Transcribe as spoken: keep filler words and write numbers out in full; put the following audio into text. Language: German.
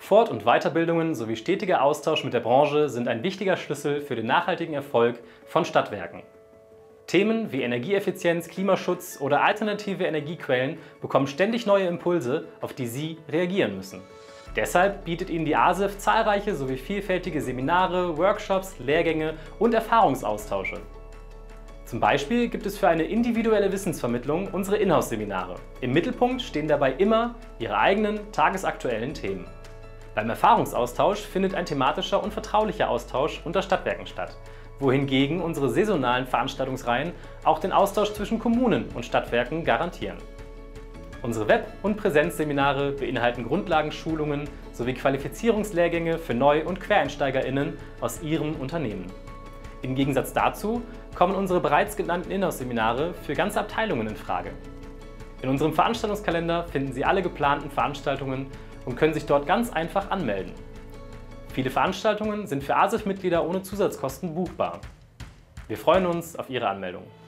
Fort- und Weiterbildungen sowie stetiger Austausch mit der Branche sind ein wichtiger Schlüssel für den nachhaltigen Erfolg von Stadtwerken. Themen wie Energieeffizienz, Klimaschutz oder alternative Energiequellen bekommen ständig neue Impulse, auf die Sie reagieren müssen. Deshalb bietet Ihnen die A S I F zahlreiche sowie vielfältige Seminare, Workshops, Lehrgänge und Erfahrungsaustausche. Zum Beispiel gibt es für eine individuelle Wissensvermittlung unsere Inhouse-Seminare. Im Mittelpunkt stehen dabei immer Ihre eigenen tagesaktuellen Themen. Beim Erfahrungsaustausch findet ein thematischer und vertraulicher Austausch unter Stadtwerken statt, wohingegen unsere saisonalen Veranstaltungsreihen auch den Austausch zwischen Kommunen und Stadtwerken garantieren. Unsere Web- und Präsenzseminare beinhalten Grundlagenschulungen sowie Qualifizierungslehrgänge für Neu- und QuereinsteigerInnen aus Ihrem Unternehmen. Im Gegensatz dazu kommen unsere bereits genannten Inhouse-Seminare für ganze Abteilungen in Frage. In unserem Veranstaltungskalender finden Sie alle geplanten Veranstaltungen und können sich dort ganz einfach anmelden. Viele Veranstaltungen sind für A S I F-Mitglieder ohne Zusatzkosten buchbar. Wir freuen uns auf Ihre Anmeldung.